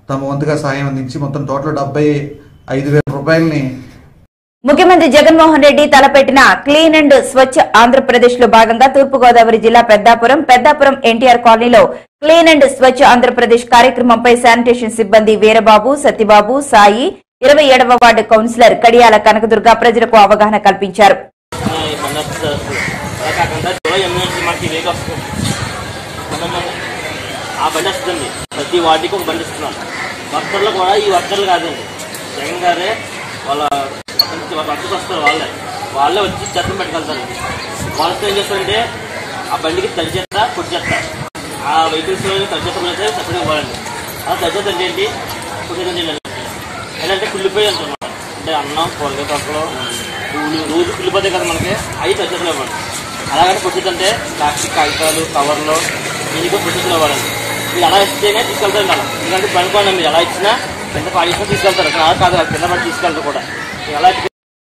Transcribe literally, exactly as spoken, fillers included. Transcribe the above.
తమ వంతుగా సాయం అందించి మొత్తం టోటల్ డెబ్బై ఐదు వేల రూపాయలని ముఖ్యమంత్రి జగన్మోహన్ రెడ్డి తలపెట్టిన క్లీన్ అండ్ స్వచ్ఛ ఆంధ్రప్రదేశ్ లో భాగంగా తూర్పుగోదావరి జిల్లా పెద్దాపురం పెద్దాపురం ఎన్టీఆర్ కాలనీలో క్లీన్ అండ్ స్వచ్ఛ ఆంధ్రప్రదేశ్ కార్యక్రమంపై శానిటేషన్ సిబ్బంది వీరబాబు సత్యబాబు సాయి ఇరవై ఏడవ వార్డు కౌన్సిలర్ కడియాల కనకదుర్గ ప్రజలకు అవగాహన కల్పించారు. ప్రతి వాటికి ఒక బండి ఇస్తున్నాం. వర్కర్లు కూడా ఈ వర్కర్లు కాదండి, జగన్ గారే వాళ్ళ వర్కర్స్ వస్తారు, వాళ్ళే వాళ్ళే వచ్చి చెత్త పెట్టుకెళ్తారు. వాళ్ళతో ఏం చేస్తారంటే ఆ బండికి తడి చెత్త పొడి చెత్త, ఆ వెహికల్స్ తడి చెత్త అయితే సపరేట్గా ఇవ్వాలండి. ఆ తడి చెత్త అంటే ఏంటి, పొడి చెత్త ఏంటంటే ఏంటంటే కుళ్ళిపోయి అంటున్నమాట. అంటే అన్నం కూరగాయ తొక్కలు పూలు రోజు కుళ్ళిపోతాయి కదా మనకి, అవి తడి చెత్తలు ఇవ్వండి. అలాగంటే పొడి చెత్త అంటే ప్లాస్టిక్ కాగితాలు కవర్లు ఇది కూడా పొడి చెత్తలు ఇవ్వాలండి. మీరు అలా ఇస్తేనే తీసుకెళ్తారండి. అలా ఎందుకంటే పనుకోండి, మీరు ఎలా ఇచ్చినా కింద పాడేసినా తీసుకెళ్తారు, అలా కాదు కింద పడి తీసుకెళ్తారు కూడా. ఎలా